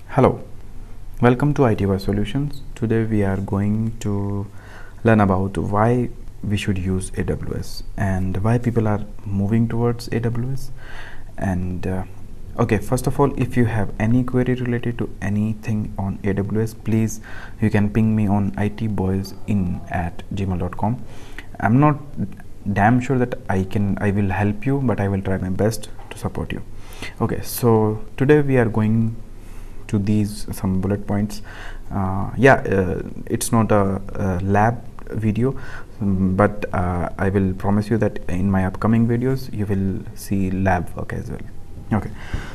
Hello, welcome to AWS Solutions. Today we are going to learn about why we should use AWS and why people are moving towards AWS. And okay, first of all, if you have any query related to anything on AWS, please you can ping me on itboysin@gmail.com. I'm not damn sure that I will help you, but I will try my best to support you. Okay, so today we are going to these some bullet points. It's not a lab video, but I will promise you that in my upcoming videos you will see lab work as well. Okay,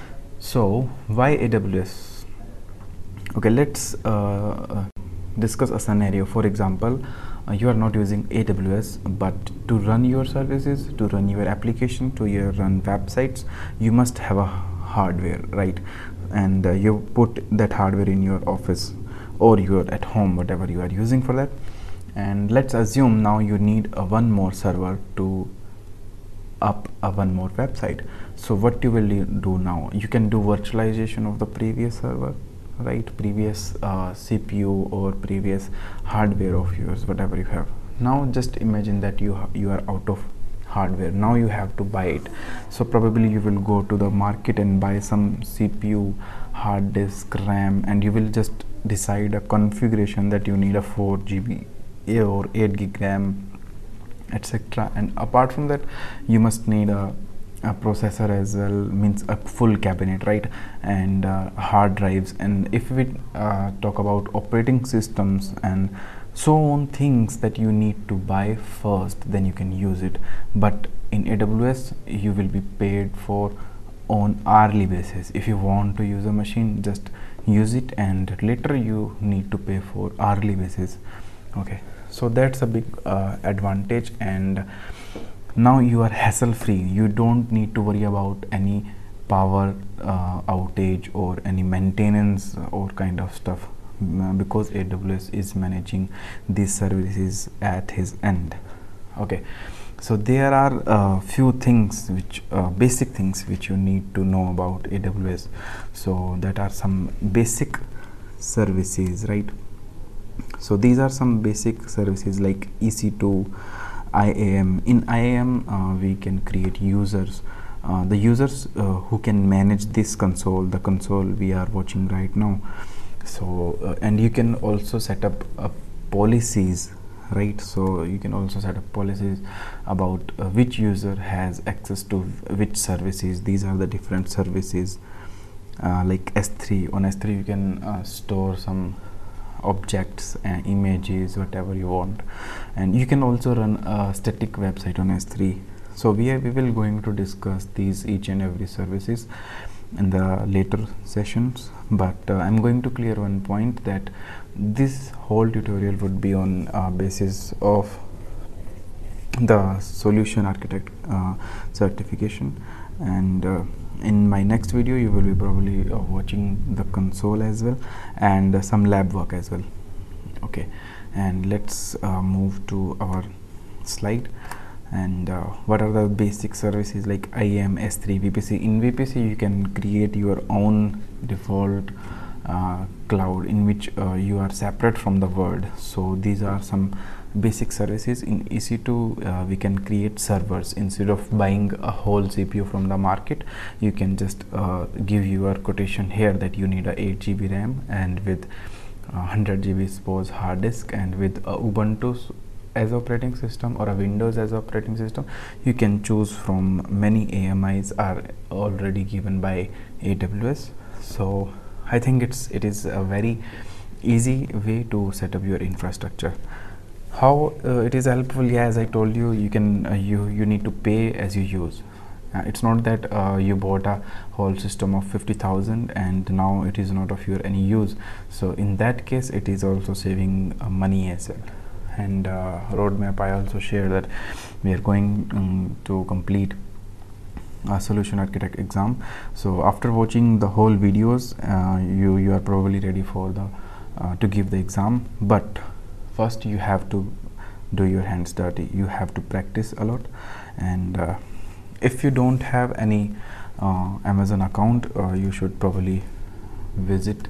so why AWS? Okay, let's discuss a scenario. For example, you are not using AWS, but to run your services, to run your application, to run websites, you must have a hardware, right? And you put that hardware in your office or you're at home, whatever you are using for that. And let's assume now you need one more server to up one more website. So what you will do now, you can do virtualization of the previous server, right? Previous CPU or previous hardware of yours, whatever you have. Now just imagine that you are out of hardware. Now you have to buy it. So probably you will go to the market and buy some CPU, hard disk, RAM, and you will just decide a configuration that you need a 4 GB or 8 GB RAM, etc. And apart from that, you must need a processor as well, means a full cabinet, right? And hard drives. And if we talk about operating systems and so on, things that you need to buy first, then you can use it. But in AWS you will be paid for on hourly basis. If you want to use a machine, just use it, and later you need to pay for hourly basis. Okay, so that's a big advantage, and now you are hassle free. You don't need to worry about any power outage or any maintenance or kind of stuff, because AWS is managing these services at his end. Okay, so there are few things which basic things which you need to know about AWS. So that are some basic services, right? So these are some basic services like EC2, IAM. In IAM we can create users, the users who can manage this console, the console we are watching right now. So and you can also set up policies, right? So you can also set up policies about which user has access to which services. These are the different services, like S3. On S3 you can store some objects and images, whatever you want, and you can also run a static website on S3. So we will going to discuss these each and every services in the later sessions, but I'm going to clear one point, that this whole tutorial would be on basis of the solution architect certification, and in my next video you will be probably watching the console as well and some lab work as well. Okay, and let's move to our slide. And what are the basic services like IAM, S3, VPC? In VPC you can create your own default cloud in which you are separate from the world. So these are some basic services. In EC2 we can create servers. Instead of buying a whole CPU from the market, you can just give your quotation here that you need a 8 GB RAM and with 100 GB suppose hard disk, and with Ubuntu as operating system or a Windows as operating system. You can choose from many AMIs are already given by AWS. So I think it is a very easy way to set up your infrastructure. How it is helpful? Yeah, as I told you, you can you need to pay as you use. It's not that you bought a whole system of 50,000 and now it is not of your any use. So in that case it is also saving money as well. And roadmap, I also share that we are going to complete a solution architect exam. So after watching the whole videos, you are probably ready for the to give the exam. But first you have to do your hands dirty. You have to practice a lot, and if you don't have any Amazon account, you should probably visit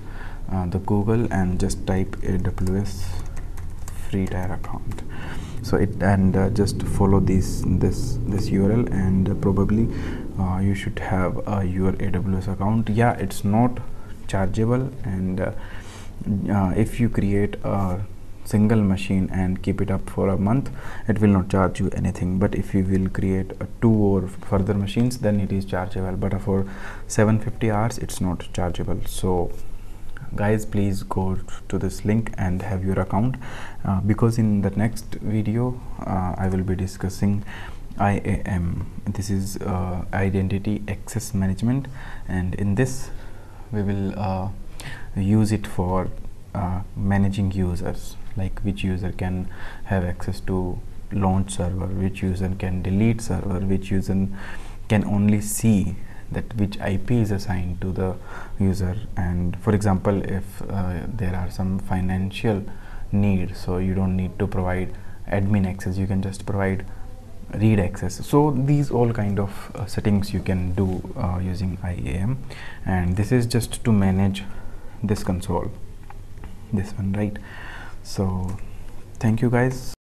the Google and just type AWS free tier account. So it, and just follow this URL, and probably you should have your AWS account. Yeah, it's not chargeable, and if you create a single machine and keep it up for a month, it will not charge you anything. But if you will create 2 or further machines, then it is chargeable. But for 750 hours, it's not chargeable. So guys, please go to this link and have your account, because in the next video I will be discussing IAM. This is Identity Access Management, and in this we will use it for managing users, like which user can have access to launch server, which user can delete server, which user can only see that which IP is assigned to the user. And for example, if there are some financial need, so you don't need to provide admin access, you can just provide read access. So these all kind of settings you can do using IAM, and this is just to manage this console, this one, right? So thank you guys.